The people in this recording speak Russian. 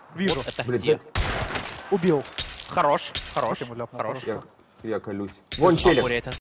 Вижу. Вот это Блин, где? Убил. Хорош, хорош, Ему ляпнул, хорош. хорошо. Я колюсь. Вон челик. Апуря это.